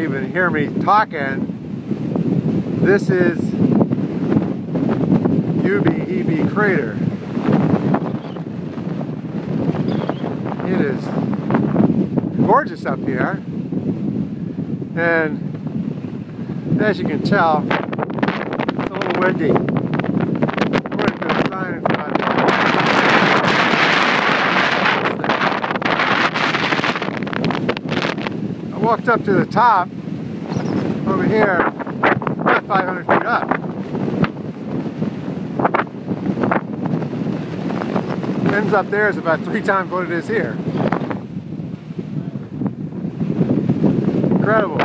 even hear me talking, this is Ubi Crater. It is gorgeous up here, and as you can tell, it's a little windy. I walked up to the top over here, about 500 feet up. Ends up there is about 3 times what it is here. Incredible.